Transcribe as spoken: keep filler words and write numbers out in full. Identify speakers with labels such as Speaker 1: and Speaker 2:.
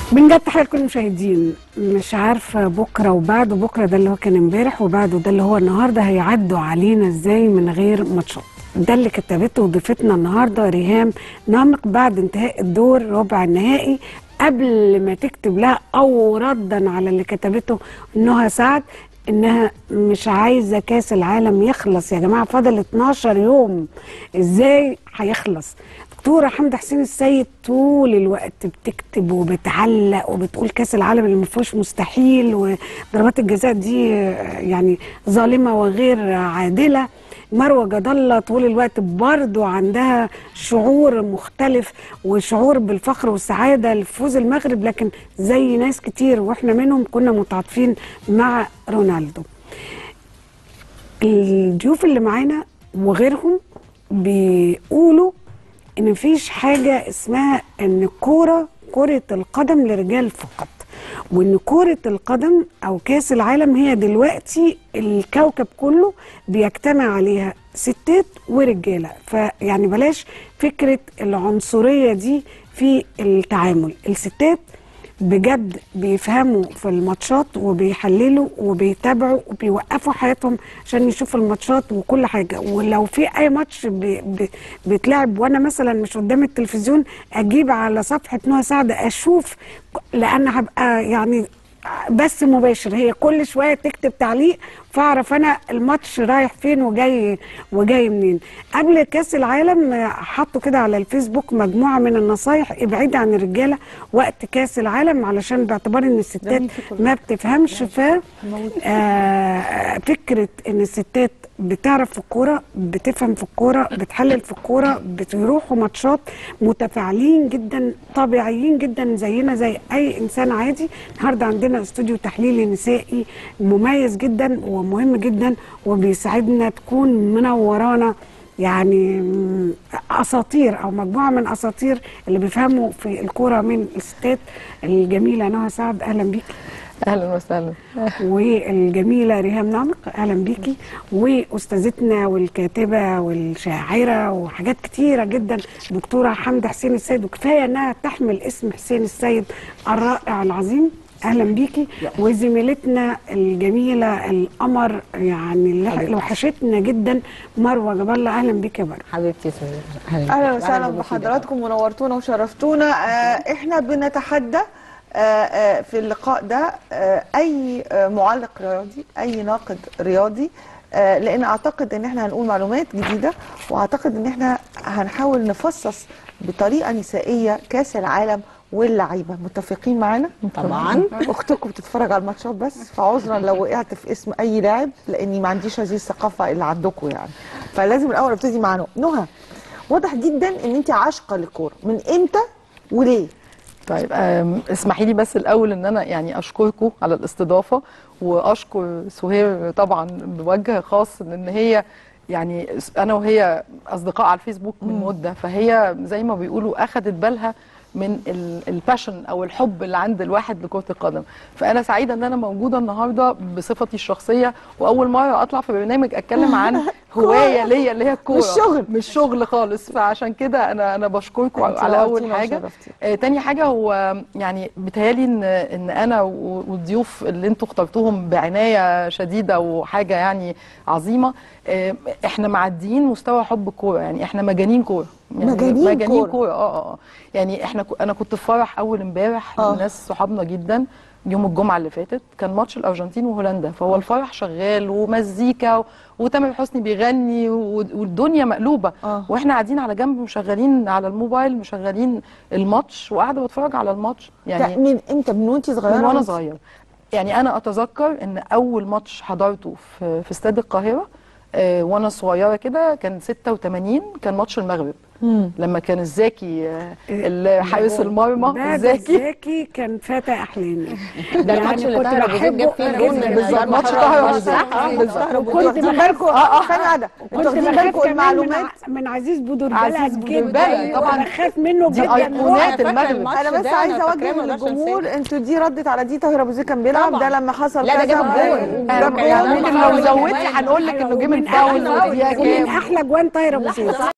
Speaker 1: بنجد تحية لكل المشاهدين. مش عارفة بكرة وبعده، بكرة ده اللي هو كان امبارح وبعده ده اللي هو النهاردة، هيعدوا علينا ازاي من غير ماتشات؟ ده اللي كتبته ضيفتنا النهاردة ريهام نعمق بعد انتهاء الدور ربع النهائي، قبل ما تكتب لها او ردا على اللي كتبته نهى سعد انها مش عايزة كاس العالم يخلص. يا جماعة فاضل اتناشر يوم، ازاي هيخلص؟ دكتورة حمدة حسين السيد طول الوقت بتكتب وبتعلق وبتقول كاس العالم اللي ما فيهوش مستحيل، وضربات الجزاء دي يعني ظالمة وغير عادلة. مروة جد الله طول الوقت برضو عندها شعور مختلف وشعور بالفخر والسعادة لفوز المغرب، لكن زي ناس كتير واحنا منهم كنا متعاطفين مع رونالدو. الضيوف اللي معانا وغيرهم بيقولوا ان مفيش حاجة اسمها ان الكورة كرة القدم لرجال فقط، وان كرة القدم او كاس العالم هي دلوقتي الكوكب كله بيجتمع عليها ستات ورجالة. فيعني بلاش فكرة العنصرية دي في التعامل. الستات بجد بيفهموا في الماتشات وبيحللوا وبيتابعوا وبيوقفوا حياتهم عشان يشوفوا الماتشات وكل حاجة. ولو في اي ماتش بي بي بيتلعب وانا مثلا مش قدام التلفزيون، اجيب على صفحة نهى سعد اشوف، لان هبقى يعني بس مباشر، هي كل شويه تكتب تعليق فاعرف انا الماتش رايح فين وجاي وجاي منين. قبل كاس العالم حطوا كده على الفيسبوك مجموعه من النصايح ابعدي عن الرجاله وقت كاس العالم، علشان باعتبار ان الستات ما بتفهمش. ف آه فكره ان الستات بتعرف في الكوره، بتفهم في الكوره، بتحلل في الكوره، بيروحوا ماتشات متفاعلين جدا، طبيعيين جدا زينا زي اي انسان عادي. النهارده عندنا استوديو تحليلي نسائي مميز جدا ومهم جدا وبيساعدنا تكون منورانا، يعني اساطير او مجموعه من اساطير اللي بيفهموا في الكوره من الستات. الجميله نهى سعد اهلا بيكي.
Speaker 2: اهلا وسهلا.
Speaker 1: والجميله ريهام نعمق اهلا بيكي. واستاذتنا والكاتبه والشاعره وحاجات كتيره جدا دكتوره حمدة حسين السيد، وكفايه انها تحمل اسم حسين السيد الرائع العظيم اهلا بيكي. وزميلتنا الجميله القمر يعني اللي وحشتنا جدا مروه جد الله اهلا بيكي يا مروه
Speaker 3: حبيبتي.
Speaker 4: اهلا, أهلا وسهلا بحضراتكم ونورتونا وشرفتونا. آه احنا بنتحدى آه آه في اللقاء ده آه اي آه معلق رياضي، اي ناقد رياضي، آه لان اعتقد ان احنا هنقول معلومات جديده، واعتقد ان احنا هنحاول نفصص بطريقه نسائيه كاس العالم واللعيبه. متفقين معانا؟
Speaker 3: طبعا.
Speaker 4: اختكم بتتفرج على الماتشات بس، فعذرا لو وقعت في اسم اي لاعب لاني ما عنديش هذه الثقافه اللي عندكم يعني. فلازم الاول ابتدي مع نهى. واضح جدا ان انت عاشقه للكوره، من امتى وليه؟
Speaker 2: طيب اسمحي لي بس الاول ان انا يعني اشكركم على الاستضافه، واشكر سهير طبعا بوجه خاص لان هي يعني انا وهي اصدقاء على الفيسبوك من مده، فهي زي ما بيقولوا اخذت بالها من الباشن او الحب اللي عند الواحد لكرة القدم. فانا سعيده ان انا موجوده النهارده بصفتي الشخصيه، واول مره اطلع في برنامج اتكلم عن هوايه ليا اللي هي الكوره،
Speaker 4: مش شغل
Speaker 2: مش شغل خالص. فعشان كده انا انا بشكركم على اول حاجه. آه تاني حاجه هو يعني بيتهيالي ان ان انا والضيوف اللي انتوا اخترتوهم بعنايه شديده وحاجه يعني عظيمه، آه احنا معديين مستوى حب الكوره، يعني احنا مجانين كوره، يعني
Speaker 4: مجانين,
Speaker 2: مجانين كوره. اه اه يعني احنا انا كنت في فرح اول امبارح لناس صحابنا جدا يوم الجمعه اللي فاتت، كان ماتش الارجنتين وهولندا، فهو الفرح شغال ومزيكا وتامر حسني بيغني والدنيا مقلوبه، أوه. واحنا قاعدين على جنب مشغلين على الموبايل مشغلين الماتش وقاعده بتفرج على الماتش. يعني
Speaker 4: من امتى؟ من وانت صغيره؟
Speaker 2: من وانا صغير. يعني انا اتذكر ان اول ماتش حضرته في في استاد القاهره آه وانا صغيره كده كان ستة وتمانين، كان ماتش المغرب. مم. لما كان الزاكي حارس المرمى الزاكي
Speaker 1: الزاكي كان فاتح احلامي.
Speaker 3: ده الماتش اللي طاهر ابو زيد جاب فيه الجون
Speaker 2: بالظبط، ماتش طاهر ابو زيد
Speaker 4: بالظبط. كنت بخاف اه ثانيه واحده كنت واخدين بالكم المعلومات
Speaker 1: من عزيز بودربالة
Speaker 2: عزيز بودربالة طبعا
Speaker 1: بخاف منه
Speaker 2: دي ايقونات المغرب.
Speaker 4: انا بس عايزه اوجه للجمهور انتوا دي ردت على دي. طاهر ابو زيد كان بيلعب ده لما حصل
Speaker 3: لا ده جاب الجون،
Speaker 2: ممكن لو زودتي هنقول لك انه جه من فاول ودي
Speaker 1: من احلى جوان طاهر ابو زيد.